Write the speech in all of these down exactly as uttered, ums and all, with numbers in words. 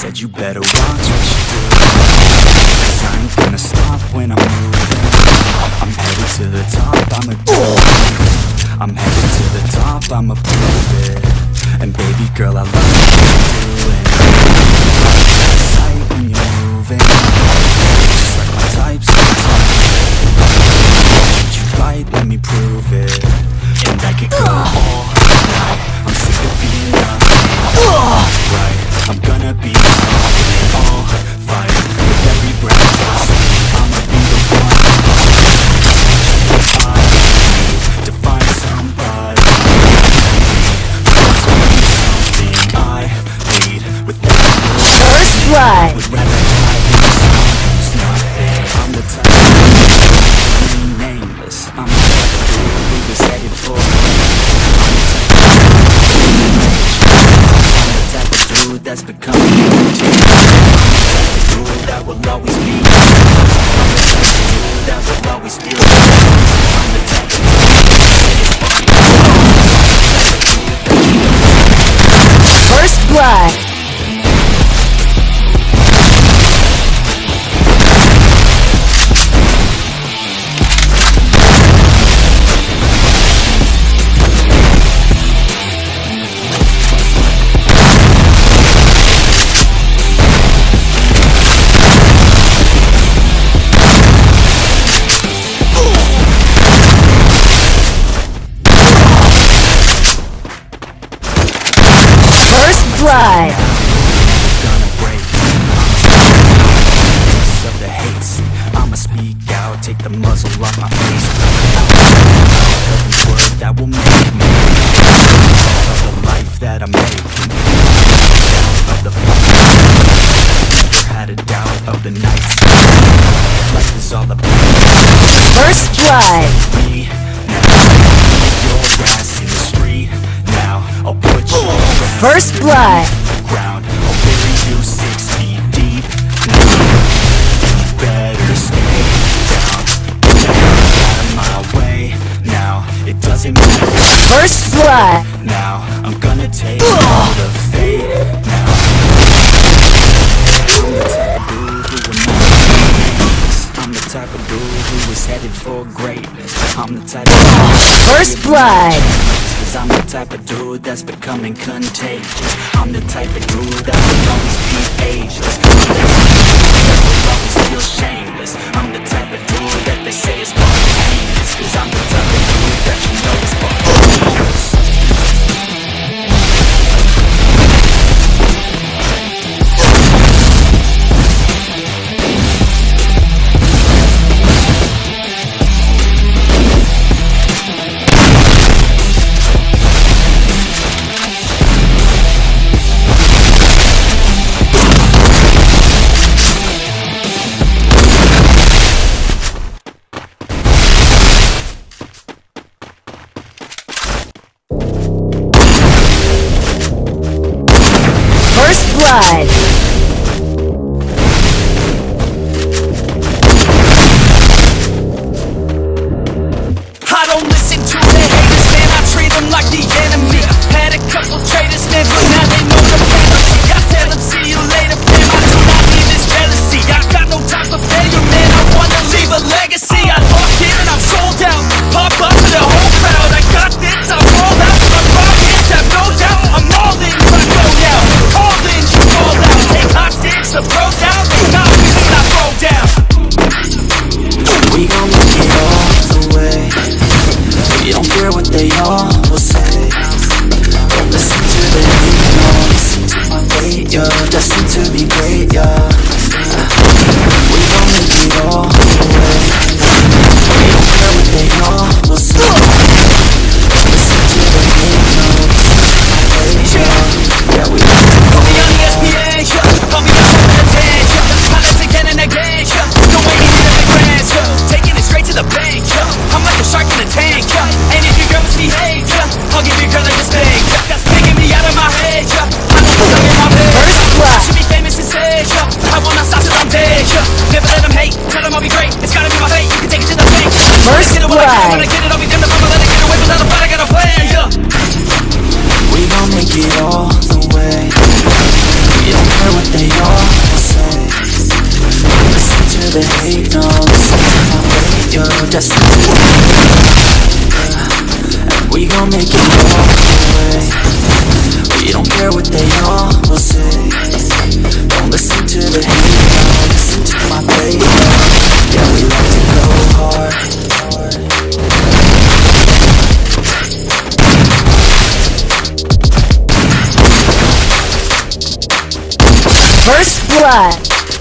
said you better watch what you do, 'cause I ain't gonna stop when I'm moving. I'm headed to the top, I'ma do it. I'm headed to the top, I'ma prove it. And baby girl, I love what you're doing. Sight when you're moving, just like my type, so treat you right, let me prove it. And I could go all night, I'm sick of being nothing right. I'm gonna be something, all fight with every breath, trust me, I'ma be the one. I need to find somebody, something I lead with that First blood. would rather die than someone's not there. I'm the type of dude, nameless. I'm the type of dude who was headed for. I'm the type of I'm the type of dude that's becoming I'm the type of dude that will always be. I'm the type of dude that will always be. I'm the type of dude. First blood. Blood. Gonna break of the hates. I'ma speak out, take the muzzle off my face. Every word that will make me of the life that I'm making. Of the never had a doubt of the nights. Life is all about First blood. me. Now your grass in the street. Now I'll put you on the First blood. ground. I'll bury you six feet deep. Now you better stay down. Get out of my way. Now it doesn't matter. First blood. Now I'm gonna take all the fate. Now I'm the type of dude who will never be famous. I'm the type of dude who is headed for greatness. I'm the type of dude First blood. Cause I'm the type of dude that's becoming contagious. I'm the type of dude that will always be ageless. I'm the type of dude that will always feel shameless. I'm the type of dude that they say is spontaneous. Cause I'm the type of dude that you know is spontaneous. Blood. I don't listen to the haters, man, I treat them like the enemy. Had a couple traitors, man, but now they know the penalty. I tell them, see you later, fam, I do not need this jealousy. I got no time for failure, man, I wanna leave a legacy. I locked in and I'm sold out, pop up to the whole crowd. I got this, I roll out, my pockets have no doubt. I'm all in, I go now, all in, you fall out. Take hostage, so throw down, they got me, I throw down. We gon' make it all the way. We don't care what they all will say. Don't listen to the hate, no, listen to my weight, yo. Destined to be great, yo. We gon' make it all the way. We don't care what they all will say. Don't listen to the hate, no, listen to my weight, yo. Yeah, we gon' make it all the way. Call me on E S P N, yeah. Call me on seven ten, yeah. Highlights again and again, yeah. Don't wait to get the grass, yeah. Taking it straight to the bank, yeah. I'm like a shark in a tank, yeah. And if your girl misbehave, yeah, I'll give your girl a mistake, yeah. That's taking me out of my head, yeah. I know what's up in my bed. First blood. Should be famous and said, yeah. destined to win. And we gon' make it all the way. We don't care what they all will say. Don't listen to the hate, listen to my baby. Yeah, we like to go hard. First blood.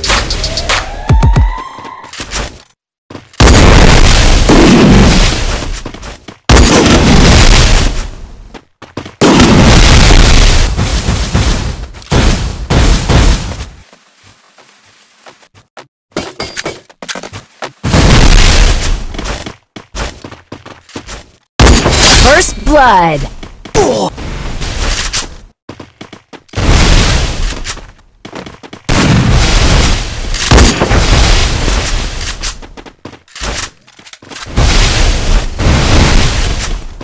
First blood. Oh.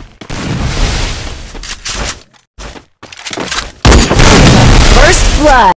First blood.